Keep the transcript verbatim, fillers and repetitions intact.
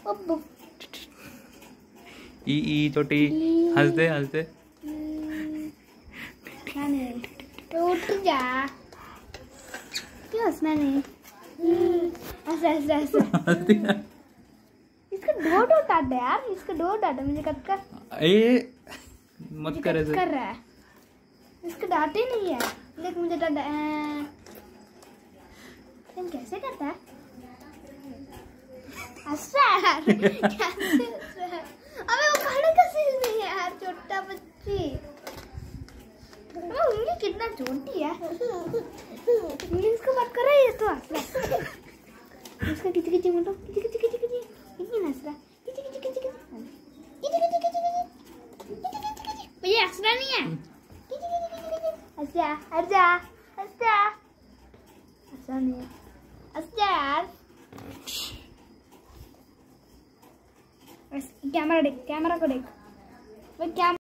ई ई छोटी हंस दे हंस दे। उठ जा, क्यों हंसना नहीं? ऐसा ऐसा ऐसा इसका दो दो डाटा यार, इसका दो डाटा मुझे कट कर। ए मत कर ऐसे। कर रहा है, इसका डाटे नहीं है। देख मुझे डाटा तुम कैसे करता है? अच्छा यार कैसे? अबे वो खड़े कैसे नहीं है यार, छोटा बच्ची। उंगली कितना छोटी है, इंग्लिश को बात कर रहा है ये तो हंसला। इसका किची किची मुंडो किची किची किची किची इतनी हंस रहा, किची किची किची किची किची किची किची किची। भैया हंसना नहीं है, किची किची किची किची। हंस जा हंस जा हंस जा, हंसना नहीं है, हंस जा यार। कैमरा देख, कैमरा को देख, वो क्या